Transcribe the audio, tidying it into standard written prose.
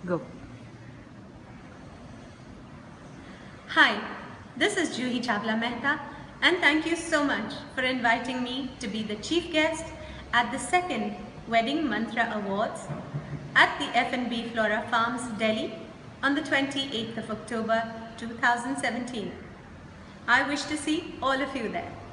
Go. Hi, this is Juhi Chawla Mehta, and thank you so much for inviting me to be the chief guest at the second Wedding Mantra Awards at the F&B Flora Farms, Delhi on the 28th of October 2017. I wish to see all of you there.